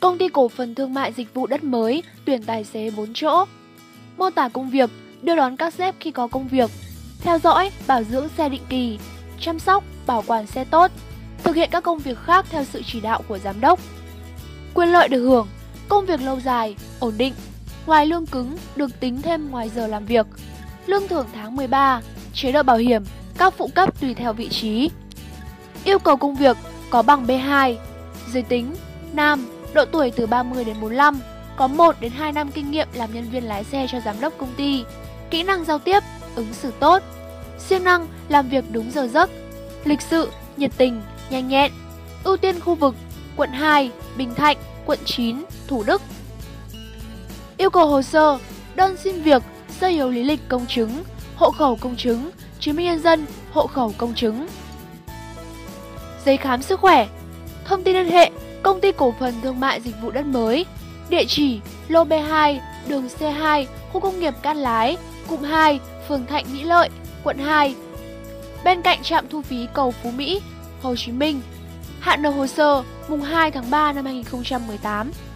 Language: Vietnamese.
Công ty cổ phần thương mại dịch vụ đất mới tuyển tài xế 4 chỗ. Mô tả công việc: đưa đón các sếp khi có công việc, theo dõi, bảo dưỡng xe định kỳ, chăm sóc, bảo quản xe tốt, thực hiện các công việc khác theo sự chỉ đạo của giám đốc. Quyền lợi được hưởng: công việc lâu dài, ổn định, ngoài lương cứng được tính thêm ngoài giờ làm việc, lương thưởng tháng 13, chế độ bảo hiểm, các phụ cấp tùy theo vị trí. Yêu cầu công việc: có bằng B2, giới tính, nam, độ tuổi từ 30 đến 45, có 1 đến 2 năm kinh nghiệm làm nhân viên lái xe cho giám đốc công ty, kỹ năng giao tiếp, ứng xử tốt, siêng năng, làm việc đúng giờ giấc, lịch sự, nhiệt tình, nhanh nhẹn. Ưu tiên khu vực: quận 2, Bình Thạnh, quận 9, Thủ Đức. Yêu cầu hồ sơ: đơn xin việc, sơ yếu lý lịch công chứng, hộ khẩu công chứng, chứng minh nhân dân, hộ khẩu công chứng. Giấy khám sức khỏe. Thông tin liên hệ: Công ty cổ phần thương mại dịch vụ đất mới. Địa chỉ: lô B2, đường C2, khu công nghiệp Cát Lái, cụm 2, phường Thạnh Mỹ Lợi, quận 2. Bên cạnh trạm thu phí cầu Phú Mỹ, Hồ Chí Minh. Hạn nộp hồ sơ: mùng 2 tháng 3 năm 2018.